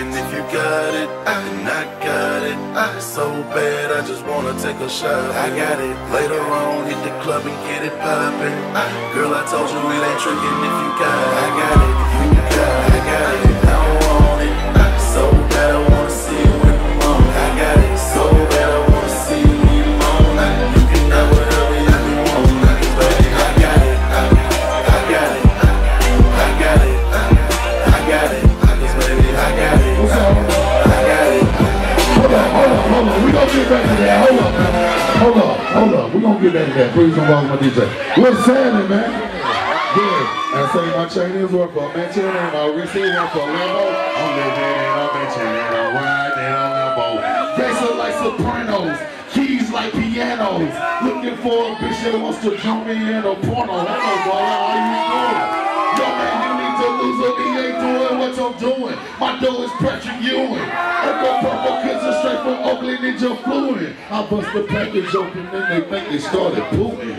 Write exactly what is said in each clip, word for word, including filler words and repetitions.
tricking if you got it, and I got it. It's so bad, I just wanna take a shot. I got it. Later on, hit the club and get it poppin'. Girl, I told you it ain't tricking if you got it. I got it. You got it. I got it. I don't want it. So bad, I wanna see you in the morning. I got it. So bad, I wanna see you in the morning. You can have whatever you want, baby. I got it. I got it. I got it. I got it. Cause baby, I got it. I got it. Hold on, hold on, hold on. We gonna get back to that. Hold on, man. Hold on, hold on. We gonna get back to that. Please don't bother my D J. What's happening, man? Good. I say my Chinese work for a mansion and my receipt work for a Lambo. I'm living in a mansion and I'm riding in a Lambo. Bass like sopranos, keys like pianos. Looking for a bitch that wants to jump me in a porno. Hello, boy, how you doing? Yo, man, you need to lose up. He ain't doing what I'm doing. My dough is Patrick Ewing. I go purple kisses straight from Oakland Ninja Fluent. I bust the package open and they think they started pooing.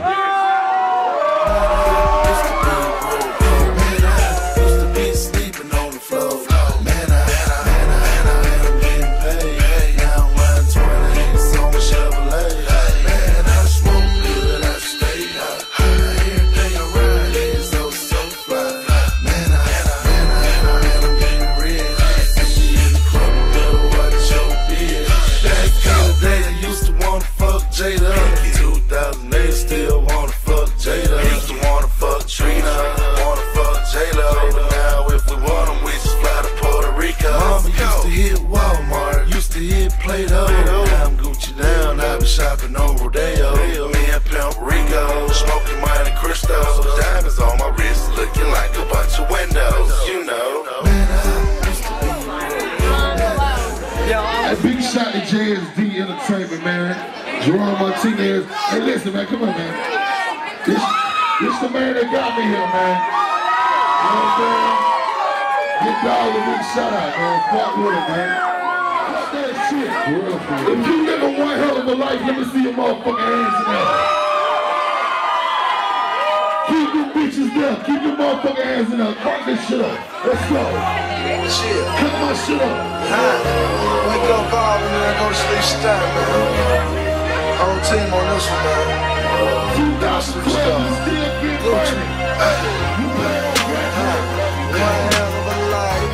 Shopping on Rodeo, me and Pimp Rico, smoking money crystals, diamonds on my wrist, looking like a bunch of windows, you know. Man, I used to be a big shot to J S D Entertainment, man. Jerome Martinez. Hey, listen, man, come on, man. This, this the man that got me here, man. You know what I'm saying? Give dog a big shout out, man. Fuck with it, man. Shit. If you live a one hell of a life, let me see your motherfucking hands in there. Keep your bitches there. Keep your motherfucking hands in there. Crank this shit up. Let's go. Shit. Cut my shit up. Huh? Wake up, Bob, and then I go to sleep stop, man. Whole team on this one, man. two thousand twelve, you still get Gucci. You play on grand One hell of a life.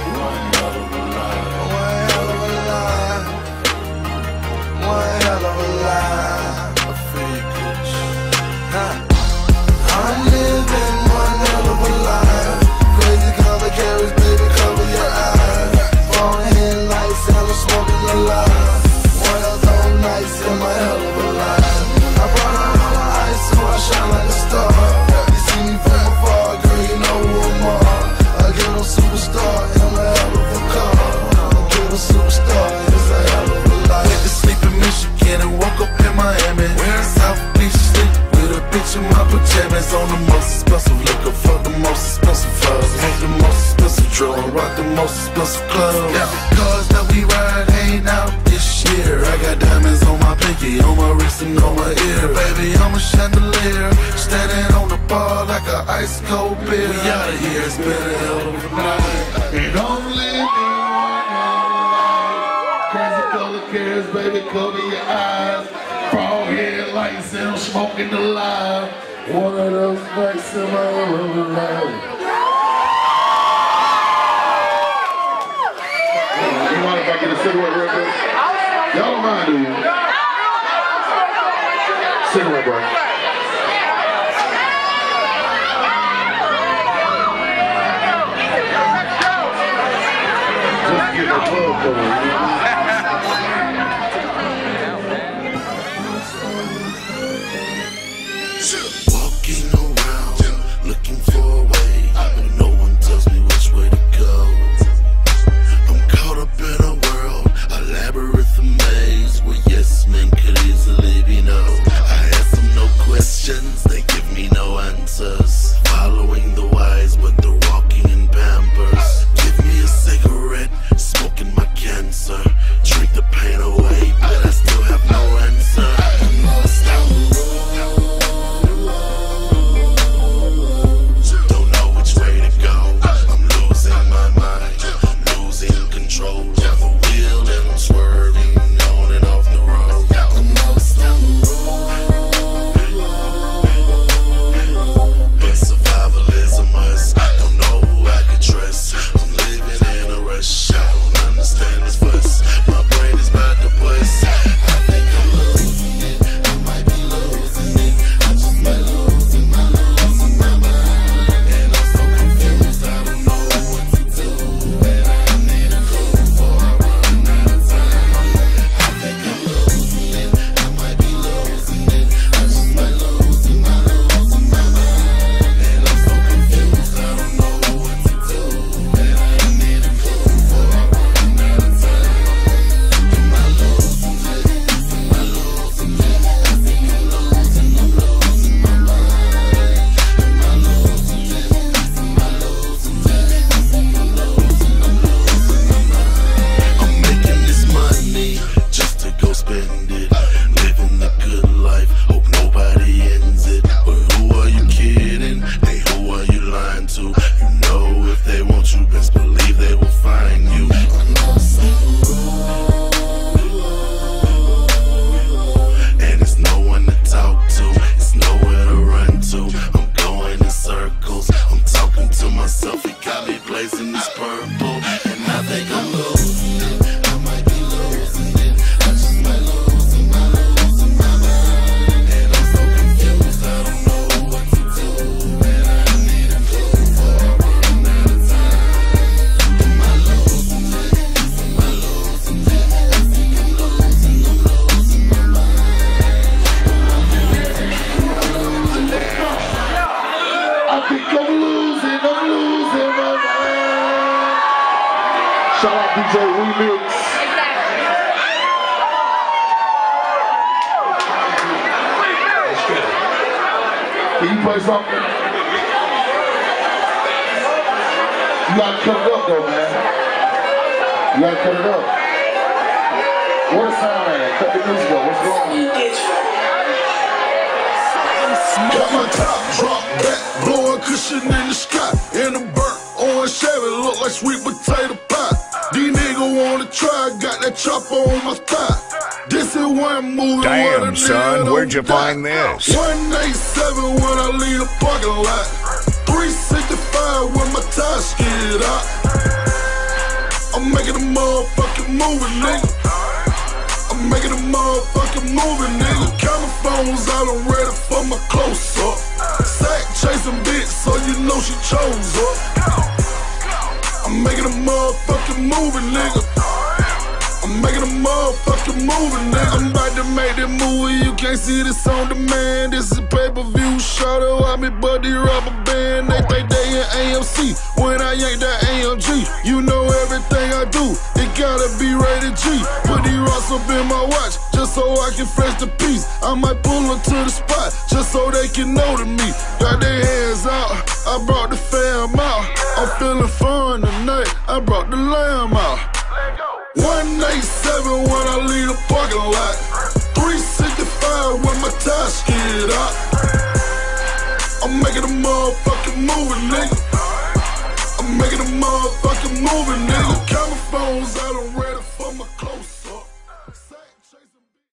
One hell of a lie, I feel good. Huh. I'm living one hell of a lie. Crazy color carrots, baby, cover your eyes. Phone headlights, hella smoking the lie. One of those nights in my hell of a lie. I brought out all my ice, so I shine like a star. You see me from afar, girl, you know who I'm on. I get a superstar in my hell of a car. I get a superstar, it's a hell of a lie. Went to sleep in Michigan and woke up in Miami. Where South Beach sleep with a bitch in my pajamas. On the most expensive liquor, fuck the most expensive furs. Smoke the most expensive drill and rock the most expensive clubs. Yeah, cars that we ride ain't out this year. I got diamonds on my pinky, on my wrist and on my ear. Baby, I'm a chandelier, standing on the bar like an ice cold beer. We outta here, it's been a hell of a night. And don't live in one hell of a life. Crazy color cares, baby, cover your eyes. Frog headlights and I'm smoking the live. One of those nights in my hell of a life. You mind if I get a cigarette real quick? Y'all don't mind, do you? Cigarette break. Just get the club going. Walking around, looking for a way, but no one tells me which way to go. I'm caught up in a world, a labyrinth of maze, where yes men could easily be no. I ask them no questions, they give me no answers. Following the wise, but they're walking in Pampers. Give me a cigarette, smoking my cancer. D J remix. Can you play something? You gotta cut it up though, man. You gotta cut it up. Where's the sound man? Cut the music up. What's going on? Got my top drop back, blowing cushion in the sky. In a burnt orange Chevy, look like sweet potato pie. These niggas wanna try, got that chopper on my thigh. This is one movie. Damn, son, where'd you find this? one eighty-seven when I leave the parking lot. three sixty-five when my tires skid out. I'm making a motherfucking movie, nigga. I'm making a motherfucking movie, nigga. Camera phones out, I'm ready for my close-up. Sack chasing bitch, so you know she chose up. I'm making a motherfucking movie, nigga. I'm making a motherfucking movie, nigga. I'm about to make that movie, you can't see this on demand. This is pay-per-view, shout out at me, buddy, rubber band. They think they in A M C, when I ain't that A M G. You know everything I do, it gotta be rated G. Put these rocks up in my watch, just so I can fresh the piece. I might pull her to the spot, just so they can know to me. Got their hands out, I brought the fam out. I'm feeling fun tonight, I brought the lamb out. one eighty-seven when I leave the parking lot. three sixty-five when my tires skid out. I'm making a motherfucking movie, nigga. I'm making a motherfucking movie, nigga. Camera phones out on